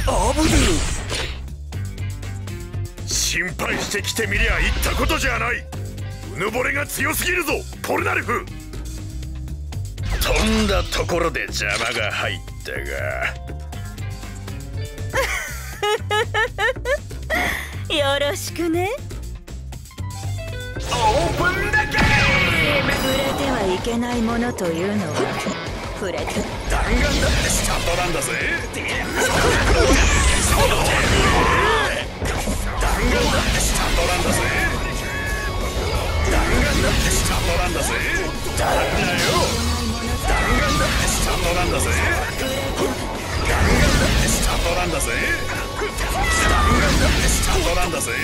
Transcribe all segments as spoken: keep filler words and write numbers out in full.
アブドゥル。心配してきてみりゃ言ったことじゃない。うぬぼれが強すぎるぞポルナレフ。飛んだところで邪魔が入ったがよろしくね。 オープンだけ。 触れてはいけないものというのは触れて弾丸だってスタートなんだぜ。弾丸だってスタートなんだぜ。弾丸だってスタートなんだぜ。だからよ。弾丸だってスタートなんだぜ。弾丸だってスタートなんだぜ。弾丸だってスタートなんだぜ。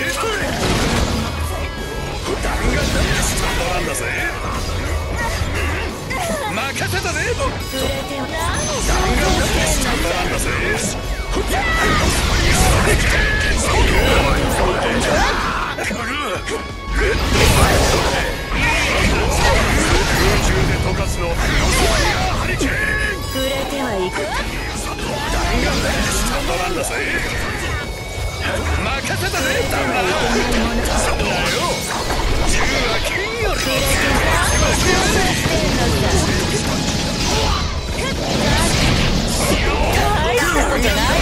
弾丸だってスタートなんだぜ。任せたぜ。弾丸だってスタートなんだぜ。空中で溶かすのハリケーン。 触れてはいく。 弾丸だってスタートなんだぜ。任せたぜ。だからよ。銃は金より大したことじゃないわ。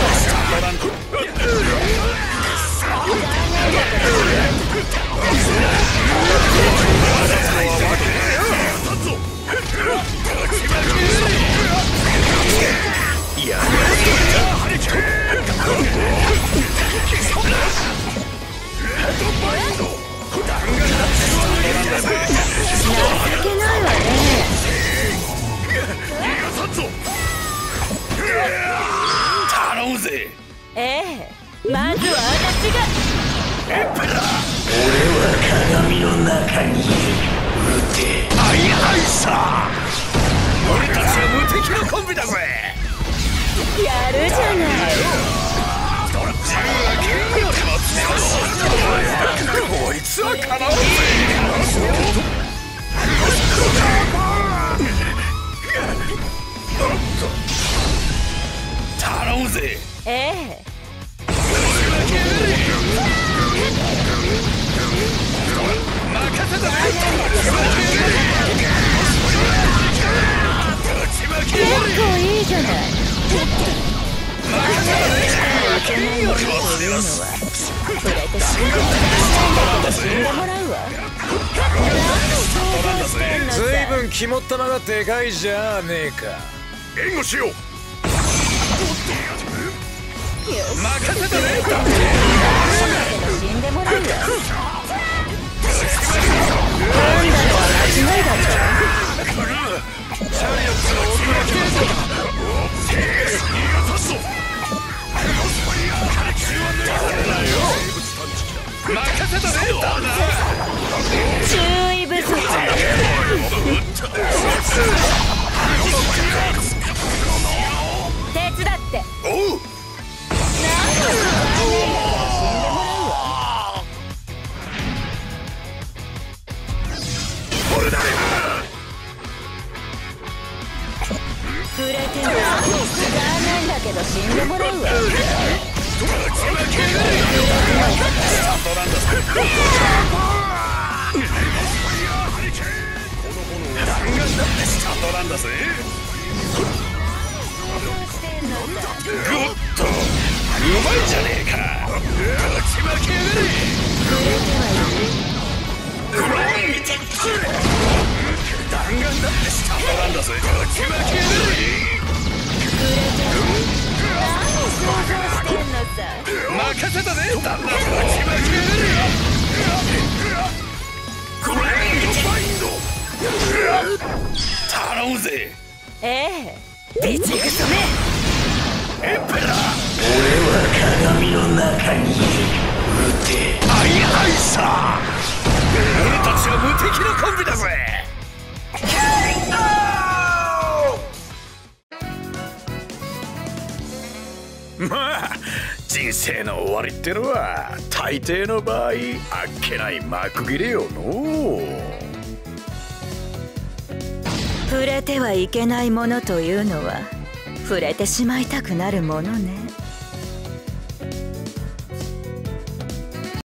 頼むぜ。 ええ、まずは私が。 エンペラー。 俺は鏡の中にいる。撃てアイアイサー。俺たちは無敵のコンビだぜ。 やるじゃない。 銃は剣よりも強い。こいつはかなうぜ。頼むぜ。 ええ。 任せたぜ。 結構いいじゃない。 任せたぜ。 いけないものというのは触れて死んでも死んでもらうわ。 ずいぶん肝っ玉がでかいじゃねえか。 援護しよう。 任せたぜ。 死んでもらうわ。なんだろう、間違いだった。 任せたぜ。 注意不足。手伝って。 おう。 触れては残念だけど死んでもらうわ。 なんだぜ。グッドうまいじゃねえか。勝ち負けやがれ。弾丸だってスタートなんだぜ。勝ち負けやがれ。任せたぜ。旦那勝ち負けやがれ。グランドバインド頼むぜ。 ええ、ビチグソめ。 エンペラー。 俺は鏡の中にいる。撃てアイアイサー。俺たちは無敵のコンビだぜ。まあ人生の終わりってのは大抵の場合あっけない幕切れよの。 触れてはいけないものというのは触れてしまいたくなるものね。